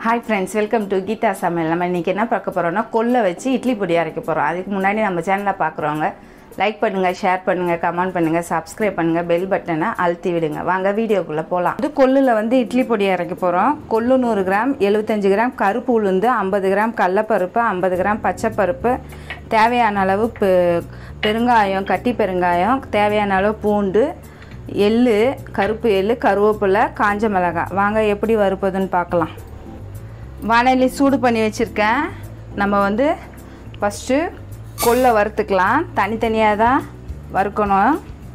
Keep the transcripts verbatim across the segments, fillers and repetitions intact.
Hi friends, welcome to Geeta Samayal. நம்ம இன்னைக்கு என்ன பார்க்க போறோம்னா கொல்லை வச்சு இட்லி பொடி அரைக்க போறோம். அதுக்கு முன்னாடி நம்ம சேனலை பார்க்குறவங்க லைக் பண்ணுங்க, ஷேர் பண்ணுங்க, கமெண்ட் பண்ணுங்க, சப்ஸ்கிரைப் பண்ணுங்க, பெல் பட்டனை அழுத்தி விடுங்க. வாங்க வீடியோக்குள்ள போலாம். இது கொல்லுல வந்து இட்லி பொடி அரைக்க போறோம். கொல்லு நூறு கிராம், எழுபத்தஞ்சு கிராம் கருப்பு உளுந்து, ஐம்பது கிராம் கடலைப்பருப்பு, ஐம்பது கிராம் பச்சை பருப்பு, தேவையான அளவு பெருங்காயம், கட்டி பெருங்காயம், தேவையான அளவு பூண்டு, எள்ளு, கருப்பு எள்ளு, கருவேப்பிலை, காஞ்ச மிளகாய். வாங்க எப்படி வறுப்பதுன்னு பார்க்கலாம். வானலி சூடு பண்ணி வச்சுருக்கேன். நம்ம வந்து ஃபஸ்ட்டு கொல்லை வறுத்துக்கலாம். தனித்தனியாக தான் வறுக்கணும்.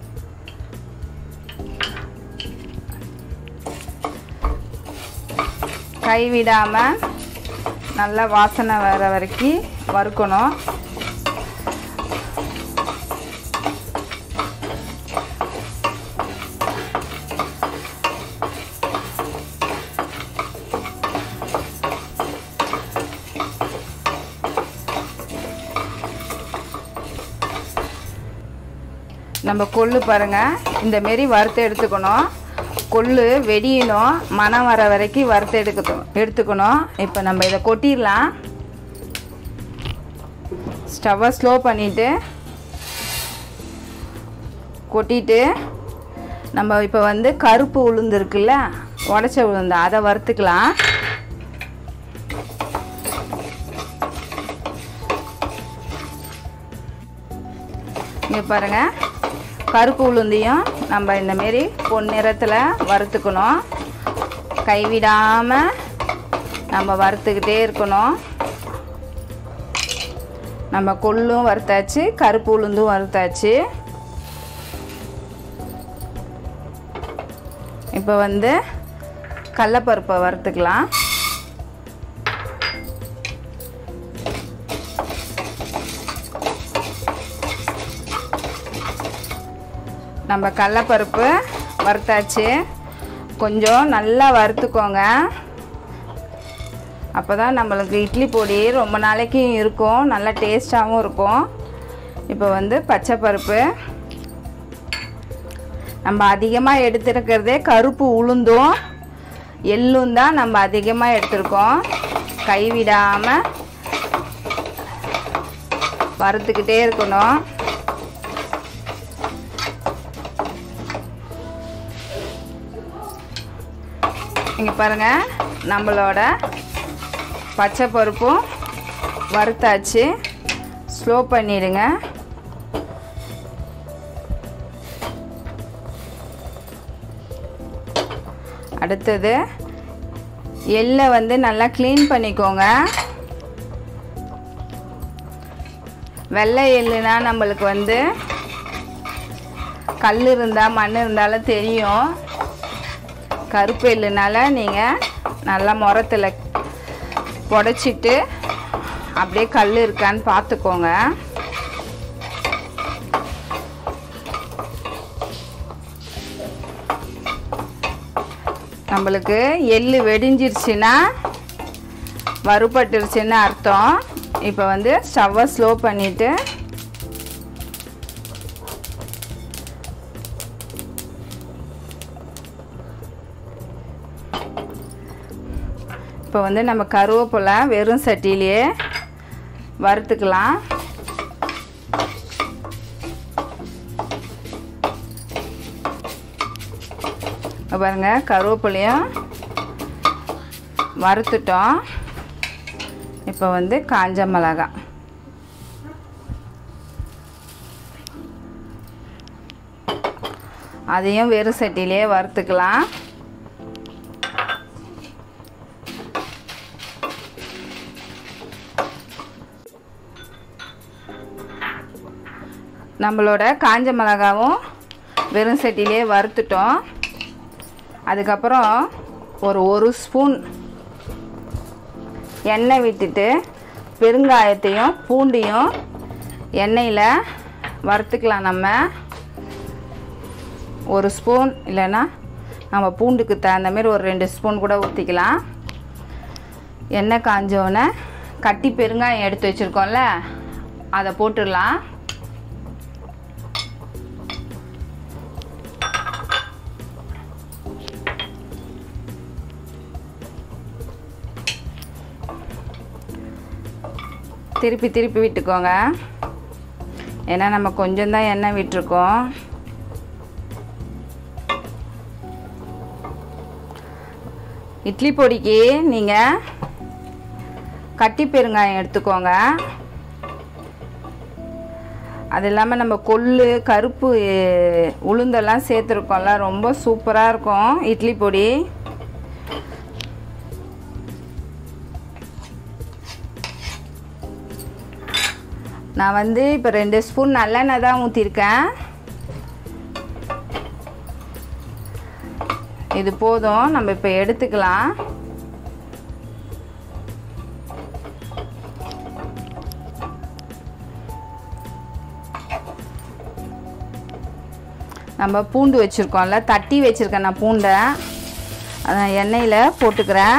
கைவிடாமல் நல்லா வாசனை வர வரைக்கும் வறுக்கணும். நம்ம கொள்ளு பாருங்கள், இந்த மாரி வறுத்து எடுத்துக்கணும். கொள்ளு வெடியணும், மணம் வர வரைக்கும் வறுத்து எடுக்கணும் எடுத்துக்கணும் இப்போ நம்ம இதை கொட்டிடலாம். ஸ்டவ்வை ஸ்லோ பண்ணிவிட்டு கொட்டிட்டு நம்ம இப்போ வந்து கருப்பு உளுந்து இருக்குல்ல, உடச்ச உளுந்து, அதை வறுத்துக்கலாம். இங்கே பாருங்கள், கருப்பு உளுந்தையும் நம்ம இந்தமாரி பொன்னிறத்தில் வறுத்துக்கணும். கைவிடாமல் நம்ம வறுத்துக்கிட்டே இருக்கணும். நம்ம கொள்ளும் வறுத்தாச்சு, கருப்பு உளுந்தும் வறுத்தாச்சு. இப்போ வந்து கடலைப்பருப்பை வறுத்துக்கலாம். நம்ம கடலைப்பருப்பு வறுத்தாச்சு. கொஞ்சம் நல்லா வறுத்துக்கோங்க, அப்போ தான் நம்மளுக்கு இட்லி பொடி ரொம்ப நாளைக்கு இருக்கும், நல்லா டேஸ்ட்டாகவும் இருக்கும். இப்போ வந்து பச்சை பருப்பு நம்ம அதிகமாக எடுத்துருக்கிறதே கருப்பு உளுந்தும் எள்ளும் தான் நம்ம அதிகமாக எடுத்துருக்கோம். கைவிடாமல் வறுத்துக்கிட்டே இருக்கணும். இங்கே பாருங்கள், நம்மளோட பச்சை பருப்பும் வறுத்தாச்சு. ஸ்லோ பண்ணிடுங்க. அடுத்தது எள்ளை வந்து நல்லா க்ளீன் பண்ணிக்கோங்க. வெள்ளை எள்ளுனா நம்மளுக்கு வந்து கல் இருந்தால் மண் இருந்தாலும் தெரியும். கருப்பு எள்ளுனால நீங்கள் நல்லா முரத்தில் புடைச்சிட்டு அப்படியே கல் இருக்கான்னு பார்த்துக்கோங்க. நம்மளுக்கு எள்ளு வெடிஞ்சிருச்சுன்னா வறுபட்டுருச்சுன்னு அர்த்தம். இப்போ வந்து ஸ்டவ்வை ஸ்லோ பண்ணிவிட்டு இப்போ வந்து நம்ம கருவேப்பிலை வெறும் சட்டியிலேயே வறுத்துக்கலாம். பாருங்க, கருவேப்பிலையும் வறுத்துட்டோம். இப்போ வந்து காஞ்ச மிளகாய், அதையும் வெறும் சட்டியிலேயே வறுத்துக்கலாம். நம்மளோட காஞ்ச மிளகாவும் வெறும் சட்டியிலே வறுத்துட்டோம். அதுக்கப்புறம் ஒரு ஒரு ஸ்பூன் எண்ணெய் விட்டுட்டு பெருங்காயத்தையும் பூண்டையும் எண்ணெயில் வறுத்துக்கலாம். நம்ம ஒரு ஸ்பூன் இல்லைன்னா நம்ம பூண்டுக்கு தகுந்த மாதிரி ஒரு ரெண்டு ஸ்பூன் கூட ஊற்றிக்கலாம். எண்ணெய் காஞ்சோடனே கட்டி பெருங்காயம் எடுத்து வச்சுருக்கோம்ல, அதை போட்டுடலாம். திருப்பி திருப்பி விட்டுக்கோங்க. ஏன்னா நம்ம கொஞ்சம் தான் எண்ணெய் விட்டுருக்கோம். இட்லி பொடிக்கு நீங்கள் கட்டி பெருங்காயம் எடுத்துக்கோங்க. அது இல்லாமல் நம்ம கொள்ளு கருப்பு உளுந்தெல்லாம் சேர்த்துருக்கோம்ல, ரொம்ப சூப்பராக இருக்கும் இட்லி பொடி. நான் வந்து இப்போ ரெண்டு ஸ்பூன் நல்லெண்ணெய் தான் ஊற்றிருக்கேன். இது போதும், நம்ம இப்போ எடுத்துக்கலாம். நம்ம பூண்டு வச்சுருக்கோம்ல, தட்டி வச்சுருக்கேன் நான் பூண்டை, அதை எண்ணெயில் போட்டுக்கிறேன்.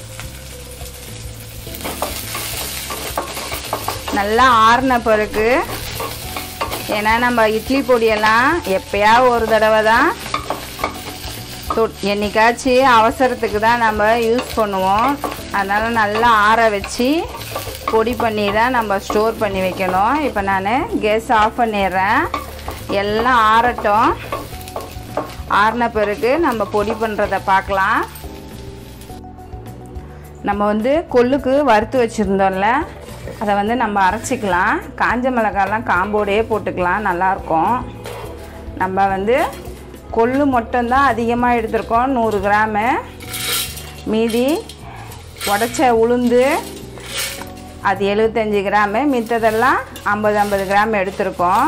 நல்லா ஆறின பிறகு, ஏன்னா நம்ம இட்லி பொடியெல்லாம் எப்போயா ஒரு தடவை தான் தொ என்னைக்காச்சும் அவசரத்துக்கு தான் நம்ம யூஸ் பண்ணுவோம். அதனால் நல்லா ஆற வச்சு பொடி பண்ணி தான் நம்ம ஸ்டோர் பண்ணி வைக்கணும். இப்போ நான் கேஸ் ஆஃப் பண்ணிடுறேன். எல்லாம் ஆறட்டும். ஆறின பிறகு நம்ம பொடி பண்ணுறதை பார்க்கலாம். நம்ம வந்து கொள்ளுக்கு வறுத்து வச்சுருந்தோம்ல, அதை வந்து நம்ம அரைச்சிக்கலாம். காஞ்ச மிளகாலாம் காம்போடையே போட்டுக்கலாம், நல்லாயிருக்கும். நம்ம வந்து கொள்ளு மட்டும்தான் அதிகமாக எடுத்திருக்கோம், நூறு கிராமு. மீதி உடச்ச உளுந்து அது எழுபத்தஞ்சி கிராமு, மித்ததெல்லாம் ஐம்பது ஐம்பது கிராம் எடுத்திருக்கோம்.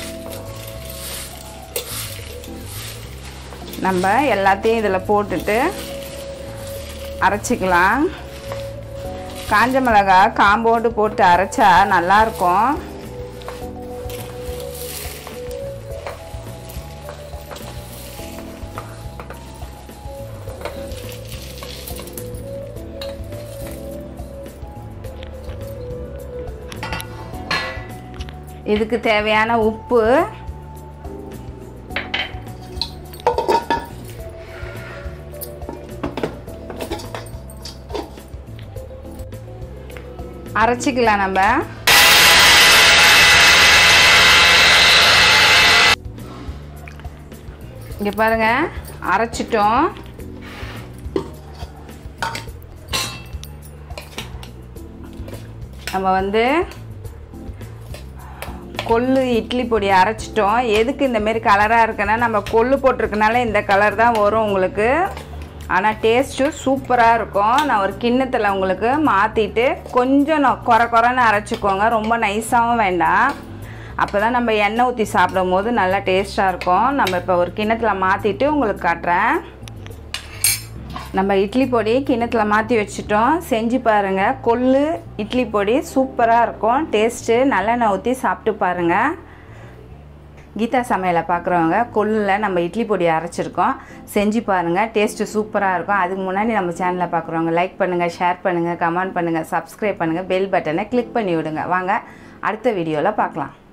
நம்ம எல்லாத்தையும் இதில் போட்டுட்டு அரைச்சிக்கலாம். காஞ்ச மிளகா காம்போடு போட்டு அரைச்சா நல்லாயிருக்கும். இதுக்கு தேவையான உப்பு, அரைச்சிக்கலாம். நம்ம இங்கே பாருங்க, அரைச்சிட்டோம். நம்ம வந்து கொள்ளு இட்லி பொடி அரைச்சிட்டோம். எதுக்கு இந்தமாரி கலராக இருக்குன்னா, நம்ம கொள்ளு போட்டிருக்கனால இந்த கலர் தான் வரும் உங்களுக்கு. ஆனால் டேஸ்ட்டு சூப்பராக இருக்கும். நான் ஒரு கிண்ணத்தில் உங்களுக்கு மாற்றிட்டு கொஞ்சம் குறை குறைன்னு அரைச்சிக்கோங்க, ரொம்ப நைஸாகவும் வேண்டாம். அப்போ தான் நம்ம எண்ணெய் ஊற்றி சாப்பிடும் போது நல்லா டேஸ்ட்டாக இருக்கும். நம்ம இப்போ ஒரு கிண்ணத்தில் மாற்றிட்டு உங்களுக்கு காட்டுறேன். நம்ம இட்லி பொடி கிண்ணத்தில் மாற்றி வச்சுட்டோம். செஞ்சு பாருங்கள். கொள்ளு இட்லி பொடி சூப்பராக இருக்கும் டேஸ்ட்டு. நல்லெண்ணெய் ஊற்றி சாப்பிட்டு பாருங்கள். கீதா சமையலை பார்க்குறவங்க கொள்ளில் நம்ம இட்லி பொடி அரைச்சிருக்கோம், செஞ்சு பாருங்கள். டேஸ்ட்டு சூப்பராக இருக்கும். அதுக்கு முன்னாடி நம்ம சேனலை பார்க்குறவங்க லைக் பண்ணுங்கள், ஷேர் பண்ணுங்கள், கமெண்ட் பண்ணுங்கள், சப்ஸ்கிரைப் பண்ணுங்கள், பெல் பட்டனை கிளிக் பண்ணி விடுங்க. வாங்க அடுத்த வீடியோவில் பார்க்கலாம்.